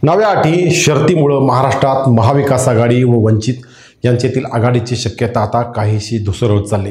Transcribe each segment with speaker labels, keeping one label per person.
Speaker 1: नव्या अटी शर्तीमुळे महाराष्ट्रात महाविकास आघाडी व वंचित यांच्यातील आघाडीची शक्यता आता काहीशी धुसर होत चालली।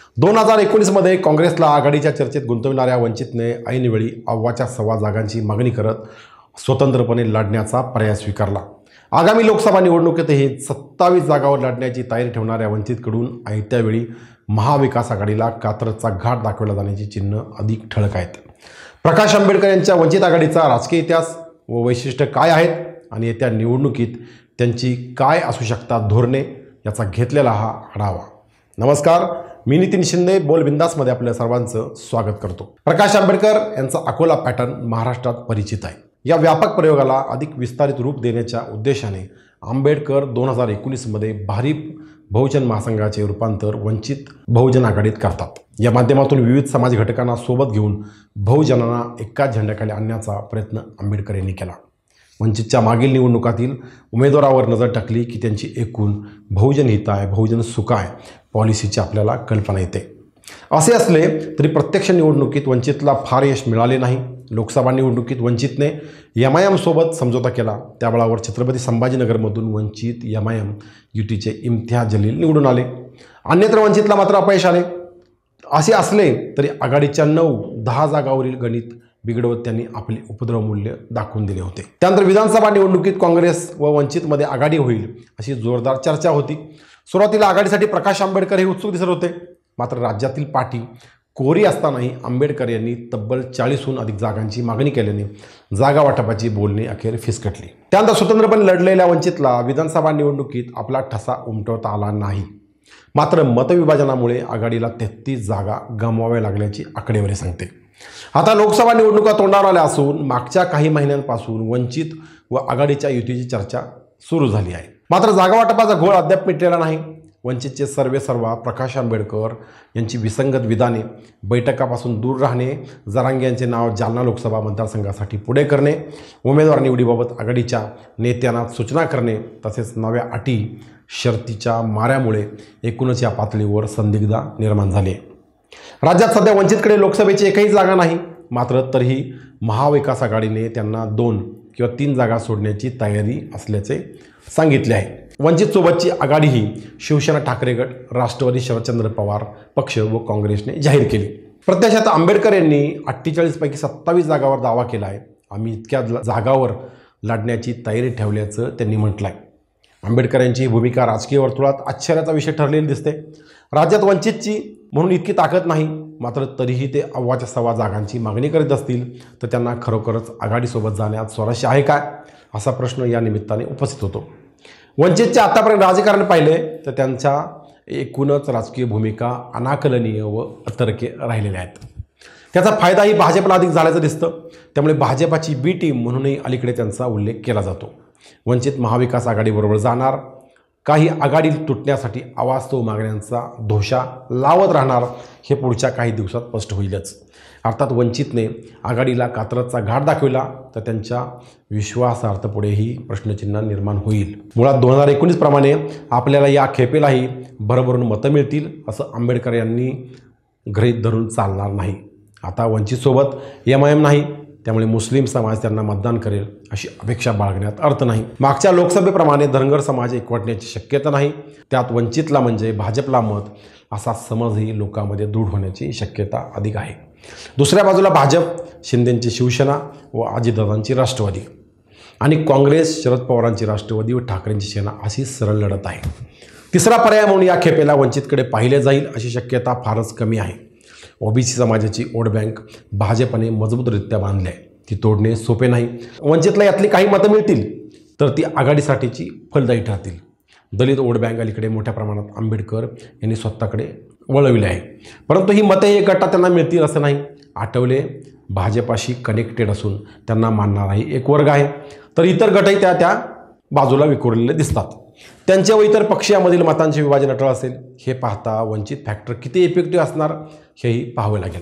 Speaker 1: 2019 मध्ये काँग्रेसला आघाडीच्या चर्चेत गुंतविणाऱ्या वंचितने ऐनवेळी अव्वाच्या सव्वा जागांची मागणी करत स्वतंत्रपणे लढण्याचा पर्याय स्वीकारला। आगामी लोकसभा निवडणुकीतही 27 जागांवर लढण्याची तयारी ठेवणाऱ्या वंचितकडून आयत्या वेळी महाविकास आघाडीला कात्रजचा घाट दाखवला जाण्याची चिन्ह अधिक ठळक आहेत। प्रकाश आंबेडकर यांच्या वंचित आघाडीचा राजकीय इतिहास व वैशिष्ट्य काय आहेत आणि येत्या निवडणुकीत त्यांची काय असू शकतात धोरणे याचा घेतलेला हा आढावा। नमस्कार, मी नितीन शिंदे बोल बिंदासमध्ये आपल्या सर्वांचं स्वागत करतो। प्रकाश आंबेडकर यांचा अकोला पॅटर्न महाराष्ट्रात परिचित आहे। या व्यापक प्रयोगाला अधिक विस्तारित रूप देण्याच्या उद्देशाने आंबेडकर 2019 मध्ये भारिप बहुजन महासंघाचे रूपांतर वंचित बहुजन आघाडीत करतात। या माध्यमातून विविध समाज घटकांना सोबत घेऊन बहुजनांना एकाच झेंड्याखाली आणण्याचा प्रयत्न आंबेडकर यांनी केला। वंचितच्या मागील निवडणुकातील उमेदवारावर नजर टाकली की त्यांची एकूण बहुजन हिताय बहुजन सुखाय पॉलिसीची आपल्याला कल्पना येते। असे असले तरी प्रत्यक्ष निवडणुकीत वंचितला फार यश मिळाले नाही। लोकसभा निवडणुकीत वंचितने एमआयएम सोबत समझोता केला। त्याबळावर छत्रपती संभाजीनगरमधून वंचित एमआयएम युतीचे इम्तियाज जलील निवडून आले। अन्यत्र वंचितला मात्र अपयश आले। असे असले तरी आघाडीच्या 9-10 जागावरील गणित बिघडवत त्यांनी आपले उपद्रव मूल्य दाखवून दिले होते। त्यानंतर विधानसभा निवडणुकीत काँग्रेस व वंचितमध्ये आघाडी होईल अशी जोरदार चर्चा होती। सुरुवातीला आघाडीसाठी प्रकाश आंबेडकर हे उत्सुक दिसत होते, मात्र राज्यातील पाठी कोरी असतानाही आंबेडकर यांनी तब्बल 40हून अधिक जागांची मागणी केल्याने जागा वाटपाची बोलणी अखेर फिसकटली। त्यानंतर स्वतंत्रपणे लढलेल्या वंचितला विधानसभा निवडणुकीत आपला ठसा उमटवता आला नाही। मात्र मतविभाजनामुळे आघाडीला 33 जागा गमवाव्या लागल्याची आकडेवारी सांगते। आता लोकसभा निवडणुका तोंडावर आल्या असून मागच्या काही महिन्यांपासून वंचित व आघाडीच्या युतीची चर्चा सुरू झाली आहे। मात्र जागा वाटपाचा घोळ अद्याप मिटलेला नाही। वंचितचे सर्वेसर्वा प्रकाश आंबेडकर यांची विसंगत विधाने, बैठकापासून दूर राहणे, जरांगे यांचे नाव जालना लोकसभा मतदारसंघासाठी पुढे करणे, उमेदवार निवडीबाबत आघाडीच्या नेत्यांना सूचना करणे तसेच नव्या अटी शर्तीच्या माऱ्यामुळे एकूणच या पातळीवर संदिग्धता निर्माण झाली। राज्यात सध्या वंचितकडे लोकसभेची एकही जागा नाही। मात्र तरीही महाविकास आघाडीने त्यांना 2 किंवा 3 जागा सोडण्याची तयारी असल्याचे सांगितले आहे। वंचितसोबतची आघाडी ही शिवसेना ठाकरे गट, राष्ट्रवादी शरदचंद्र पवार पक्ष व काँग्रेसने जाहीर केली। प्रत्यक्षात आंबेडकर यांनी 48 पैकी 27 जागांवर दावा केला आहे। आम्ही इतक्या जागांवर लढण्याची तयारी ठेवल्याचं त्यांनी म्हटलं आहे। आंबेडकर यांची ही भूमिका राजकीय वर्तुळात आश्चर्याचा विषय ठरलेली दिसते। राज्यात वंचितची म्हणून इतकी ताकद नाही, मात्र तरीही ते अव्वाच्या सव्वा जागांची मागणी करीत असतील तर त्यांना खरोखरच आघाडीसोबत जाण्यात स्वारस्य आहे काय असा प्रश्न या निमित्ताने उपस्थित होतो। वंचितचे आतापर्यंत राजकारण पाहिले तर त्यांच्या एकूणच राजकीय भूमिका अनाकलनीय व अतर्क्य राहिलेल्या आहेत। त्याचा फायदाही भाजपला अधिक झाल्याचं दिसतं। त्यामुळे भाजपाची बी टीम म्हणूनही अलीकडे त्यांचा उल्लेख केला जातो। वंचित महाविकास आघाडीबरोबर जाणार, काही आघाडी तुटण्यासाठी अवास्तव मागण्यांचा धोशा लावत राहणार हे पुढच्या काही दिवसात स्पष्ट होईलच। अर्थात वंचितने आघाडीला कात्रजचा घाट दाखविला तर त्यांच्या विश्वासार्थपुढेही प्रश्नचिन्ह निर्माण होईल। मुळात 2019 प्रमाणे आपल्याला या खेपेलाही भरभरून मतं मिळतील असं आंबेडकर यांनी गृहीत धरून चालणार नाही। आता वंचितसोबत एमआयएम नाही, त्यामुळे मुस्लिम समाज त्यांना मतदान करेल अशी अपेक्षा बाळगण्यात अर्थ नाही। मागच्या लोकसभेप्रमाणे धनगर समाज एकवटण्याची शक्यता नाही। त्यात वंचितला म्हणजे भाजपला मत असा समजही लोकांमध्ये दृढ होण्याची शक्यता अधिक आहे। दुसऱ्या बाजूला भाजप, शिंदेंची शिवसेना व अजितदादांची राष्ट्रवादी आणि काँग्रेस, शरद पवारांची राष्ट्रवादी व ठाकरेंची सेना अशी सरळ लढत आहे। तिसरा पर्याय म्हणून या खेपेला वंचितकडे पाहिले जाईल अशी शक्यता फारच कमी आहे। ओबीसी समाजाची वोट बँक भाजपने मजबूतरित्या बांधली आहे, ती तोडणे सोपे नाही। वंचितला यातली काही मतं मिळतील तर ती आघाडीसाठीची फलदायी ठरतील। दलित वोट बँक अलीकडे मोठ्या प्रमाणात आंबेडकर यांनी स्वतःकडे वळविले आहे, परंतु ही मते एक गटात त्यांना मिळतील असं नाही। आठवले भाजपाशी कनेक्टेड असून त्यांना मानणाराही एक वर्ग आहे, तर इतर गटही त्या बाजूला विखुरलेले दिसतात। त्यांच्या व इतर पक्षामधील मतांचे विभाजन अटळ असेल हे पाहता वंचित फॅक्टर किती इफेक्टिव्ह असणार हेही पाहावे लागेल।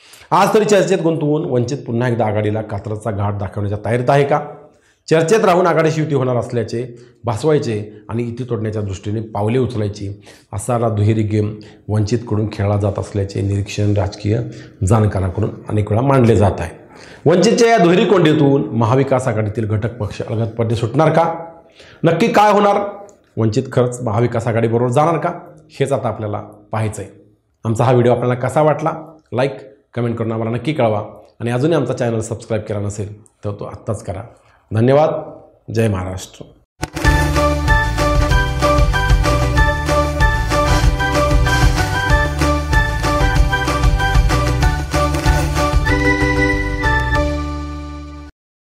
Speaker 1: आज तरी चर्चेत गुंतवून वंचित पुन्हा एकदा आघाडीला कात्रजचा घाट दाखवण्याच्या तयारीत आहे का? चर्चेत राहून आघाडीशी युती होणार असल्याचे भासवायचे आणि युती तोडण्याच्या दृष्टीने पावले उचलायची असा दुहेरी गेम वंचितकडून खेळला जात असल्याचे निरीक्षण राजकीय जाणकारांकडून अनेक वेळा मांडले जात आहे। वंचितच्या या दुहेरी कोंडीतून महाविकास आघाडीतील घटक पक्ष अलगदपणे सुटणार का? नक्की काय होणार? वंचित खरंच महाविकास आघाडीबरोबर जाणार का? हेच आता आपल्याला पाहायचं आहे. आमचा हा व्हिडिओ आपल्याला कसा वाटला? लाईक कमेंट करून आम्हाला नक्की कळवा आणि अजूनही आमचा चॅनल सबस्क्राईब केला नसेल तर तो आत्ताच करा. धन्यवाद. जय महाराष्ट्र.